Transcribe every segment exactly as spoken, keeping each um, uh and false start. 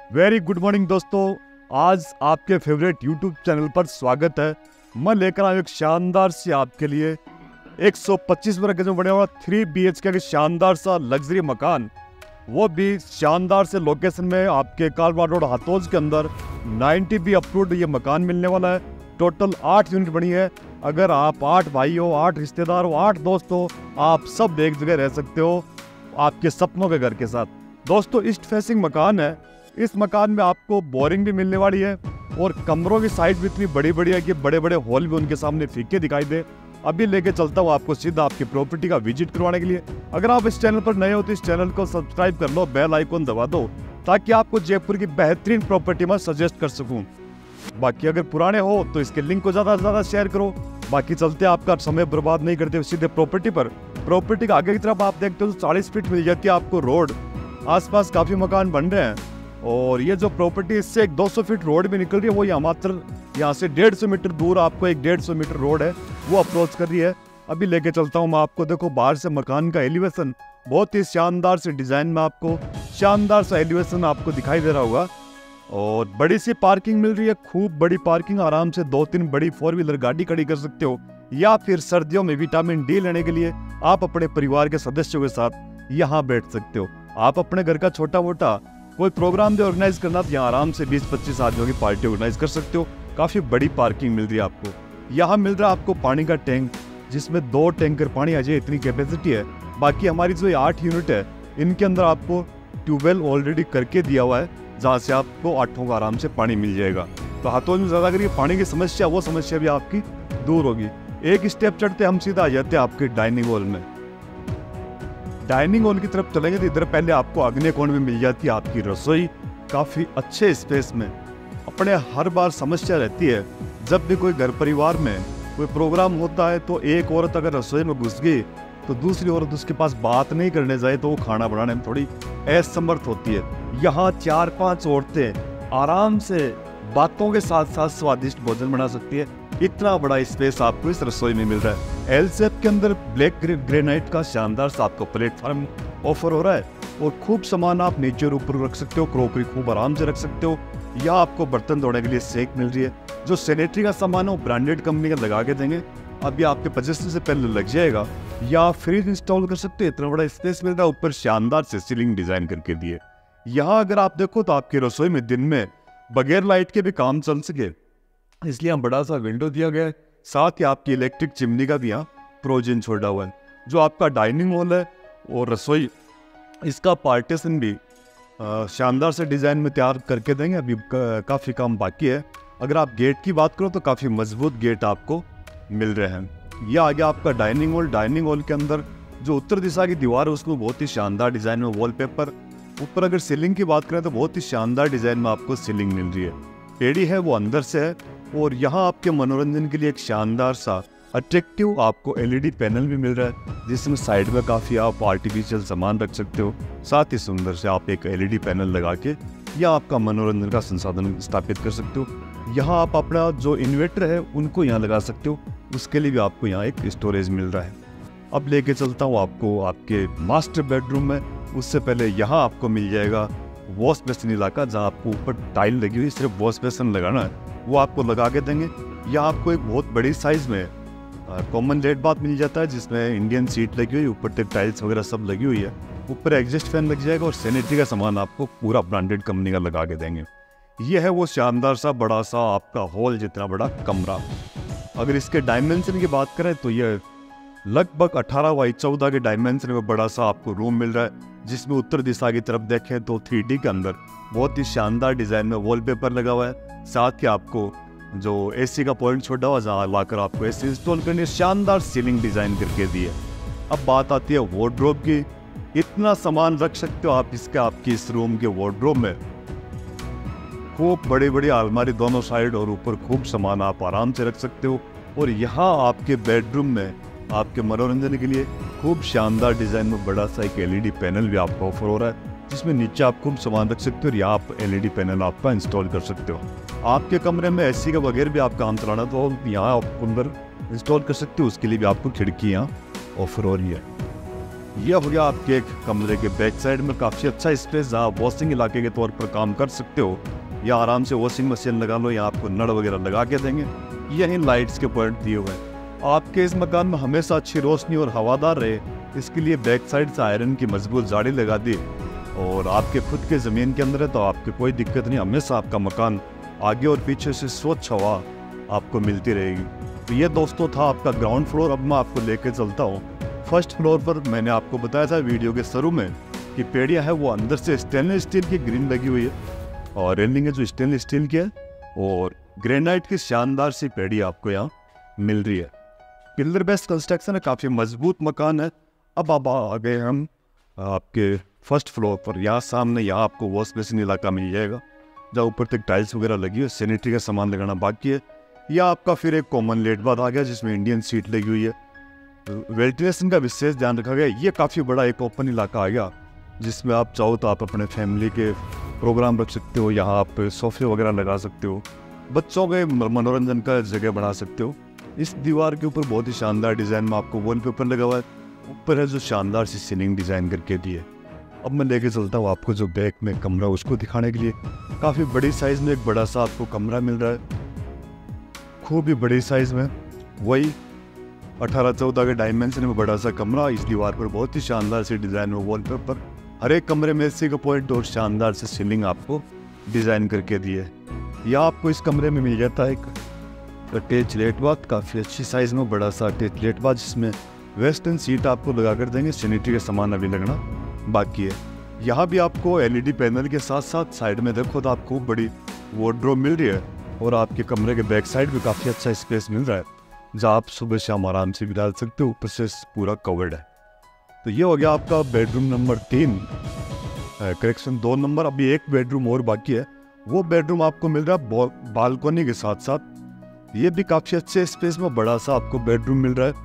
Very good morning दोस्तों, आज आपके फेवरेट यूट्यूब चैनल पर स्वागत है। मैं लेकर आया एक शानदार से आपके लिए एक सौ पच्चीस वर्ग गज में बने हुआ थ्री बी एच के शानदार सा लग्जरी मकान, वो भी शानदार से लोकेशन में आपके कालवाड़ रोड हाथोज के अंदर नाइन्टी बी अप्रूव्ड ये मकान मिलने वाला है। टोटल आठ यूनिट बनी है। अगर आप आठ भाई हो, आठ रिश्तेदार हो, आठ दोस्त हो, आप सब एक जगह रह सकते हो आपके सपनों के घर के साथ। दोस्तों ईस्ट फेसिंग मकान है। इस मकान में आपको बोरिंग भी मिलने वाली है और कमरों की साइज भी इतनी बड़ी बड़ी है कि बड़े बड़े हॉल भी उनके सामने फीके दिखाई दे। अभी लेके चलता हूँ आपको सीधा आपकी प्रॉपर्टी का विजिट करवाने के लिए। अगर आप इस चैनल पर नए हो तो इस चैनल को सब्सक्राइब कर लो, बेल आइकन दबा दो ताकि आपको जयपुर की बेहतरीन प्रॉपर्टी में सजेस्ट कर सकूँ। बाकी अगर पुराने हो तो इसके लिंक को ज़्यादा से ज़्यादा शेयर करो। बाकी चलते आपका समय बर्बाद नहीं करते सीधे प्रॉपर्टी पर। प्रॉपर्टी का आगे की तरफ आप देखते हो तो चालीस फीट मिल जाती है आपको रोड। आसपास काफ़ी मकान बन रहे हैं और ये जो प्रॉपर्टी इससे एक दो सौ फीट रोड भी निकल रही है, वो यहाँ मात्र यहाँ से डेढ़ सौ मीटर दूर आपको एक डेढ़ सौ मीटर रोड है वो अप्रोच कर रही है। अभी लेके चलता हूँ मैं आपको। देखो बाहर से मकान का एलिवेशन बहुत ही शानदार से डिज़ाइन में आपको शानदार सा एलिवेशन आपको दिखाई दे रहा होगा और बड़ी सी पार्किंग मिल रही है, खूब बड़ी पार्किंग। आराम से दो तीन बड़ी फोर व्हीलर गाड़ी खड़ी कर सकते हो या फिर सर्दियों में विटामिन डी लेने के लिए आप अपने परिवार के सदस्यों के साथ यहाँ बैठ सकते हो। आप अपने घर का छोटा मोटा कोई प्रोग्राम भी ऑर्गेनाइज करना तो यहाँ आराम से बीस पच्चीस आदमियों की पार्टी ऑर्गेनाइज कर सकते हो। काफ़ी बड़ी पार्किंग मिल रही है आपको। यहाँ मिल रहा है आपको पानी का टैंक जिसमें दो टैंकर पानी आ जाए, इतनी कैपेसिटी है। बाकी हमारी जो आठ यूनिट है इनके अंदर आपको ट्यूबवेल ऑलरेडी करके दिया हुआ है जहाँ से आपको आठों का आराम से पानी मिल जाएगा। तो हाथों में ज़्यादा करिए पानी की समस्या, वो समस्या भी आपकी दूर होगी। एक स्टेप चढ़ते हम सीधा आ जाते हैं आपके डाइनिंग हॉल में। डाइनिंग हॉल की तरफ चलेंगे तो इधर पहले आपको अग्नि कोण में मिल जाती है आपकी रसोई, काफ़ी अच्छे स्पेस में। अपने हर बार समस्या रहती है जब भी कोई घर परिवार में कोई प्रोग्राम होता है तो एक औरत अगर रसोई में घुस गई तो दूसरी औरत उसके पास बात नहीं करने जाए तो वो खाना बनाने में थोड़ी असमर्थ होती है। यहाँ चार पांच औरतें आराम से बातों के साथ साथ स्वादिष्ट भोजन बना सकती है। इतना बड़ा स्पेस आपको इस रसोई में मिल रहा है। एल शेप के अंदर ब्लैक ग्रेनाइट का शानदार सा आपको प्लेटफॉर्म ऑफर हो रहा है और खूब सामान आप नीचे और ऊपर रख सकते हो। क्रॉकरी खूब आराम से रख सकते हो। या आपको बर्तन धोने के लिए सेक मिल रही है। जो सैनिटरी का सामान है वो ब्रांडेड कंपनी का लगा के देंगे, अभी आपके पचीस से पहले लग जाएगा। या फ्रिज इंस्टॉल कर सकते हो, इतना बड़ा स्पेस मिल रहा है। ऊपर शानदार से सीलिंग डिजाइन करके दिए। यहाँ अगर आप देखो तो आपकी रसोई में दिन में बगैर लाइट के भी काम चल सके इसलिए यहाँ बड़ा सा विंडो दिया गया है। साथ ही आपकी इलेक्ट्रिक चिमनी का भी यहाँ प्रोविजन छोड़ा हुआ है। जो आपका डाइनिंग हॉल है और रसोई, इसका पार्टीशन भी शानदार से डिज़ाइन में तैयार करके देंगे। अभी काफ़ी काम बाकी है। अगर आप गेट की बात करो तो काफ़ी मजबूत गेट आपको मिल रहे हैं। यह आ गया आपका डाइनिंग हॉल। डाइनिंग हॉल के अंदर जो उत्तर दिशा की दीवार है उसमें बहुत ही शानदार डिज़ाइन में वॉलपेपर। ऊपर अगर सीलिंग की बात करें तो बहुत ही शानदार डिज़ाइन में आपको सीलिंग मिल रही है। पेड़ी है वो अंदर से है और यहाँ आपके मनोरंजन के लिए एक शानदार सा अट्रैक्टिव आपको एलईडी पैनल भी मिल रहा है जिसमें साइड में काफ़ी आप आर्टिफिशियल सामान रख सकते हो। साथ ही सुंदर से आप एक एलईडी पैनल लगा के या आपका मनोरंजन का संसाधन स्थापित कर सकते हो। यहाँ आप अपना जो इन्वर्टर है उनको यहाँ लगा सकते हो, उसके लिए भी आपको यहाँ एक स्टोरेज मिल रहा है। अब लेके चलता हूँ आपको आपके मास्टर बेडरूम में। उससे पहले यहाँ आपको मिल जाएगा वॉश बेसिन इलाका, जहाँ आपको ऊपर टाइल लगी हुई, सिर्फ वॉश बेसिन लगाना है वो आपको लगा के देंगे। या आपको एक बहुत बड़ी साइज़ में कॉमन लेट बाथ मिल जाता है जिसमें इंडियन सीट लगी हुई, ऊपर तक टाइल्स वगैरह सब लगी हुई है। ऊपर एग्जस्ट फैन लग जाएगा और सैनिटरी का सामान आपको पूरा ब्रांडेड कंपनी का लगा के देंगे। ये है वो शानदार सा बड़ा सा आपका हॉल जितना बड़ा कमरा। अगर इसके डायमेंशन की बात करें तो ये लगभग अठारह बाई चौदह के डायमेंशन में बड़ा सा आपको रूम मिल रहा है जिसमें उत्तर दिशा की तरफ देखें तो थ्री डी के अंदर बहुत ही शानदार डिज़ाइन में वॉलपेपर लगा हुआ है। साथ ही आपको जो एसी का पॉइंट छोड़ा हुआ जहाँ लाकर आपको एसी इंस्टॉल करनी है, शानदार सीलिंग डिज़ाइन करके दी है। अब बात आती है वार्डरोब की। इतना सामान रख सकते हो आप इसके आपकी इस रूम के वार्डरोब में। खूब बड़ी बड़ी अलमारी दोनों साइड और ऊपर खूब सामान आप आराम से रख सकते हो। और यहाँ आपके बेडरूम में आपके मनोरंजन के लिए खूब शानदार डिज़ाइन में बड़ा सा एक एलईडी पैनल भी आपको ऑफर हो रहा है जिसमें नीचे आप खूब सामान रख सकते हो और यहाँ आप एलईडी पैनल आपका इंस्टॉल कर सकते हो। आपके कमरे में एसी का वगैरह भी आप काम चलाना तो यहाँ आप अंदर इंस्टॉल कर सकते हो, उसके लिए भी आपको खिड़की यहाँ ऑफर हो रही है। यह हो गया आपके एक कमरे के बैक साइड में काफ़ी अच्छा स्पेस, जहाँ वॉशिंग इलाके के तौर पर काम कर सकते हो, या आराम से वॉशिंग मशीन लगा लो, या आपको नल वगैरह लगा के देंगे। यही लाइट्स के पॉइंट दिए हुए हैं। आपके इस मकान में हमेशा अच्छी रोशनी और हवादार रहे, इसके लिए बैक साइड से आयरन की मजबूत जाली लगा दी, और आपके खुद के ज़मीन के अंदर है तो आपको कोई दिक्कत नहीं। हमेशा आपका मकान आगे और पीछे से स्वच्छ हवा आपको मिलती रहेगी। तो ये दोस्तों था आपका ग्राउंड फ्लोर। अब मैं आपको लेके चलता हूँ फर्स्ट फ्लोर पर। मैंने आपको बताया था वीडियो के शुरू में कि पेड़िया है वो अंदर से स्टेनलेस स्टील की ग्रिल लगी हुई है, और रेलिंग है जो स्टेनलेस स्टील की है, और ग्रेनाइट की शानदार सी पेड़ी आपको यहाँ मिल रही है। पिलर बेस्ड कंस्ट्रक्शन है, काफ़ी मजबूत मकान है। अब अब आ गए हम आपके फर्स्ट फ्लोर पर। यहाँ सामने यहाँ आपको वॉश बेसिन इलाका मिल जाएगा, जहाँ ऊपर तक टाइल्स वगैरह लगी है, सैनिटरी का सामान लगाना बाकी है। यह आपका फिर एक कॉमन लेट बाथ आ गया जिसमें इंडियन सीट लगी हुई है। वेंटिलेशन का विशेष ध्यान रखा गया। ये काफ़ी बड़ा एक ओपन इलाका आ गया, जिसमें आप चाहो तो आप अपने फैमिली के प्रोग्राम रख सकते हो, यहाँ आप सोफे वगैरह लगा सकते हो, बच्चों के मनोरंजन का जगह बना सकते हो। इस दीवार के ऊपर बहुत ही शानदार डिज़ाइन में आपको वॉलपेपर लगा हुआ है। ऊपर है जो शानदार सी सीलिंग डिज़ाइन करके दी है। अब मैं लेके चलता हूँ आपको जो बैक में कमरा उसको दिखाने के लिए। काफ़ी बड़ी साइज़ में एक बड़ा सा आपको कमरा मिल रहा है, खूब ही बड़ी साइज़ में। वही अठारह चौदह के डायमेंशन में बड़ा सा कमरा। इस दीवार पर बहुत ही शानदार सी डिज़ाइन में वॉलपेपर। हर एक कमरे में एसी का पॉइंट और शानदार से सीलिंग आपको डिज़ाइन करके दी है। यह आपको इस कमरे में मिल जाता है एक अटैच लेट बाथ, काफ़ी अच्छी साइज़ में बड़ा सा अटैच लेट बाथ, जिसमें वेस्टर्न सीट आपको लगा कर देंगे। सैनिटरी का सामान अभी लगना बाकी है। यहाँ भी आपको एलईडी पैनल के साथ साथ साइड में देखो तो आपको बड़ी वार्डरोब मिल रही है, और आपके कमरे के बैक साइड भी काफ़ी अच्छा स्पेस मिल रहा है, जहाँ आप सुबह शाम आराम से भी डाल सकते हो। ऊपर से पूरा कवर्ड है। तो ये हो गया आपका बेडरूम नंबर तीन, करेक्शन दो नंबर। अभी एक बेडरूम और बाकी है, वो बेडरूम आपको मिल रहा है बालकोनी के साथ साथ। ये भी काफ़ी अच्छे स्पेस में बड़ा सा आपको बेडरूम मिल रहा है।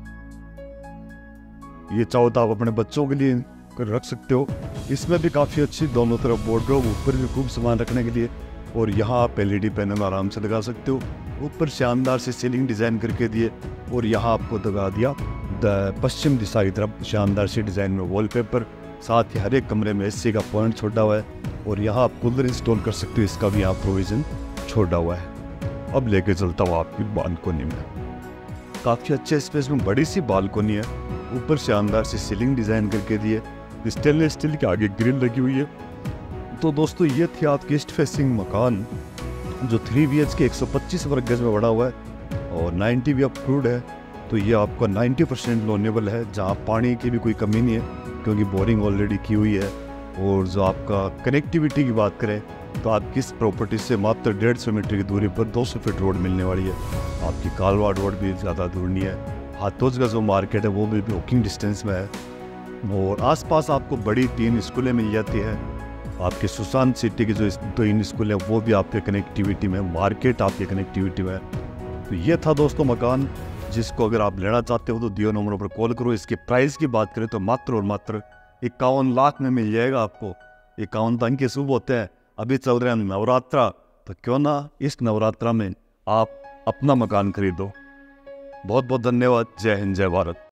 ये चाहो तो आप अपने बच्चों के लिए रख सकते हो। इसमें भी काफ़ी अच्छी दोनों तरफ वार्डरोब, ऊपर भी खूब सामान रखने के लिए, और यहाँ आप एलईडी पैनल आराम से लगा सकते हो। ऊपर शानदार से सीलिंग डिज़ाइन करके दिए, और यहाँ आपको लगा दिया द पश्चिम दिशा की तरफ शानदार से डिज़ाइन में वॉलपेपर। साथ ही हर एक कमरे में एसी का पॉइंट छोड़ा हुआ है, और यहाँ आप कूलर इंस्टॉल कर सकते हो, इसका भी यहाँ प्रोविज़न छोड़ा हुआ है। अब लेके चलता हूँ आपकी बालकोनी में। काफ़ी अच्छे स्पेस में बड़ी सी बालकोनी है, ऊपर शानदार से सीलिंग डिज़ाइन करके दिए, स्टेनलेस स्टील के आगे ग्रिल लगी हुई है। तो दोस्तों ये थी आपकी ईस्ट फेसिंग मकान, जो थ्री बी एच के एक सौ पच्चीस वर्ग गज में बड़ा हुआ है, और नब्बे भी अप्रूव्ड है। तो ये आपका नब्बे परसेंट लोनेबल है, जहाँ पानी की भी कोई कमी नहीं है क्योंकि बोरिंग ऑलरेडी की हुई है। और जो आपका कनेक्टिविटी की बात करें तो आपकी इस प्रॉपर्टी से मात्र डेढ़ सौ मीटर की दूरी पर दो सौ फीट रोड मिलने वाली है। आपकी कालवा रोड भी ज़्यादा दूर नहीं है। हाथोज का जो मार्केट है वो भी वॉकिंग डिस्टेंस में है, और आसपास आपको बड़ी तीन स्कूलें मिल जाती है। आपके सुशांत सिटी की जो तीन स्कूल है वो भी आपके कनेक्टिविटी में, मार्केट आपके कनेक्टिविटी में है। तो ये था दोस्तों मकान, जिसको अगर आप लेना चाहते हो तो दियो नंबरों पर कॉल करो। इसके प्राइस की बात करें तो मात्र और मात्र इक्यावन लाख में मिल जाएगा आपको। इक्यावन अंक के शुभ होते हैं। अभी चल रहे हैं नवरात्रा, तो क्यों ना इस नवरात्रा में आप अपना मकान खरीदो। बहुत बहुत धन्यवाद। जय हिंद, जय भारत।